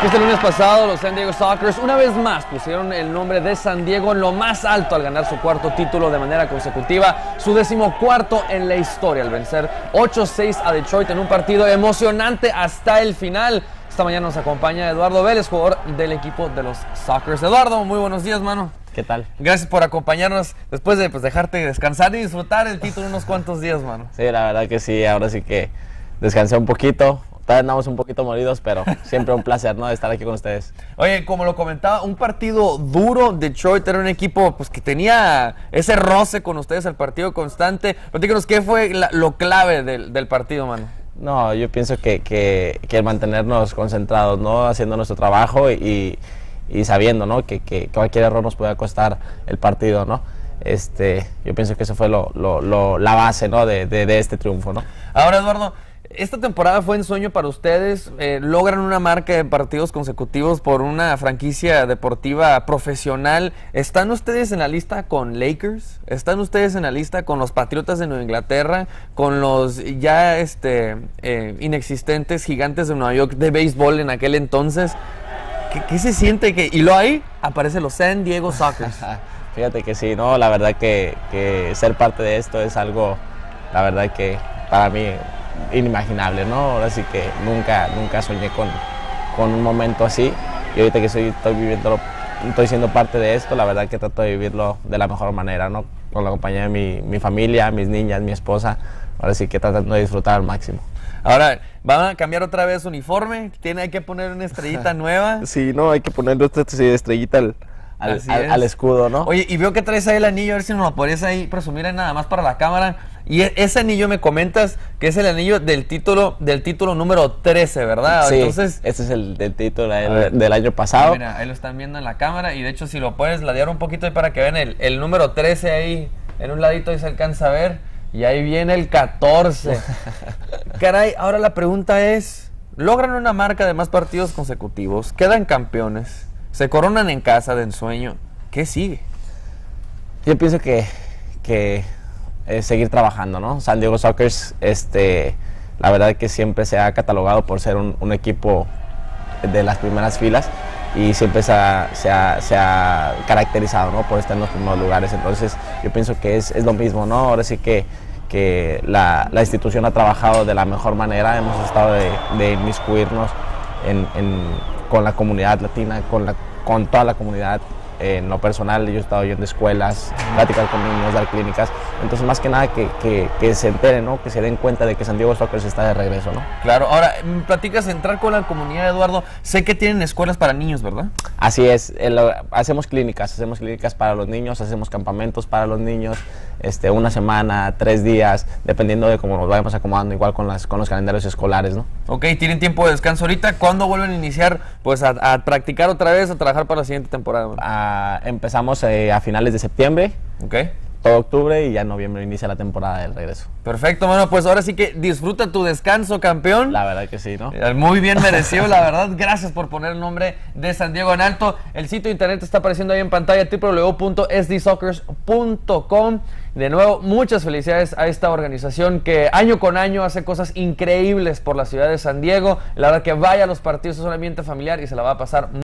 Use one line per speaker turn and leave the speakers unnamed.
Este lunes pasado, los San Diego Sockers una vez más pusieron el nombre de San Diego en lo más alto al ganar su cuarto título de manera consecutiva, su 14º en la historia, al vencer 8-6 a Detroit en un partido emocionante hasta el final. Esta mañana nos acompaña Eduardo Vélez, jugador del equipo de los Sockers. Eduardo, muy buenos días, mano.
¿Qué tal?
Gracias por acompañarnos después de dejarte descansar y disfrutar el título unos cuantos días, mano.
Sí, la verdad que sí, ahora sí que descansé un poquito. Todavía andamos un poquito molidos, pero siempre un placer, ¿no?, de estar aquí con ustedes.
Oye, como lo comentaba, un partido duro. Detroit era un equipo pues que tenía ese roce con ustedes, el partido constante. Platícanos, ¿qué fue lo clave del partido, mano?
No, yo pienso que el mantenernos concentrados, ¿no?, haciendo nuestro trabajo y sabiendo, ¿no?, que cualquier error nos puede costar el partido, ¿no? Yo pienso que eso fue la base, ¿no?, de este triunfo, ¿no?
Ahora, Eduardo, esta temporada fue ensueño para ustedes. Logran una marca de partidos consecutivos por una franquicia deportiva profesional. ¿Están ustedes en la lista con Lakers? ¿Están ustedes en la lista con los Patriotas de Nueva Inglaterra? ¿Con los ya inexistentes Gigantes de Nueva York de béisbol en aquel entonces? ¿Qué se siente? Y luego ahí aparecen los San Diego Sockers.
Fíjate que sí, ¿no? La verdad que ser parte de esto es algo, la verdad que para mí inimaginable, ¿no? Ahora sí que nunca soñé con un momento así, y ahorita que estoy siendo parte de esto, la verdad que trato de vivirlo de la mejor manera, ¿no? Con la compañía de mi familia, mis niñas, mi esposa, ahora sí que tratando de disfrutar al máximo.
Ahora, ¿van a cambiar otra vez uniforme? ¿Hay que poner una estrellita nueva?
Sí, no, hay que ponerle esta estrellita al escudo, ¿no?
Oye, y veo que traes ahí el anillo, a ver si nos lo podrías ahí presumir nada más para la cámara. Y ese anillo me comentas que es el anillo del título número 13, ¿verdad?
Sí,
entonces,
ese es el del título del año pasado.
Mira, ahí lo están viendo en la cámara, y de hecho si lo puedes ladear un poquito ahí para que vean el número 13 ahí, en un ladito ahí se alcanza a ver, y ahí viene el 14. Caray, ahora la pregunta es, logran una marca de más partidos consecutivos, quedan campeones, se coronan en casa de ensueño, ¿qué sigue?
Yo pienso que seguir trabajando, ¿no? San Diego Sockers, la verdad que siempre se ha catalogado por ser un equipo de las primeras filas, y siempre se ha caracterizado, ¿no?, por estar en los primeros lugares. Entonces yo pienso que es lo mismo, ¿no? Ahora sí que la institución ha trabajado de la mejor manera, hemos estado de inmiscuirnos con la comunidad latina, con toda la comunidad. En lo personal, yo he estado yendo a escuelas, platicar con niños, dar clínicas. Entonces, más que nada, que se enteren, ¿no?, que se den cuenta de que San Diego Sockers está de regreso, ¿no?
Claro. Ahora, platicas entrar con la comunidad, Eduardo. Sé que tienen escuelas para niños, ¿verdad?
Así es. Hacemos clínicas para los niños, hacemos campamentos para los niños, una semana, 3 días, dependiendo de cómo nos vayamos acomodando, igual con los calendarios escolares, ¿no?
Ok, tienen tiempo de descanso ahorita. ¿Cuándo vuelven a iniciar pues a practicar otra vez, a trabajar para la siguiente temporada?
Empezamos a finales de septiembre,
okay,
todo octubre, y ya en noviembre inicia la temporada del regreso.
Perfecto, mano, pues ahora sí que disfruta tu descanso, campeón.
La verdad que sí, ¿no?
Muy bien merecido, la verdad. Gracias por poner el nombre de San Diego en alto. El sitio de internet está apareciendo ahí en pantalla, www.sdsockers.com. De nuevo, muchas felicidades a esta organización que año con año hace cosas increíbles por la ciudad de San Diego. La verdad que vaya a los partidos, es un ambiente familiar y se la va a pasar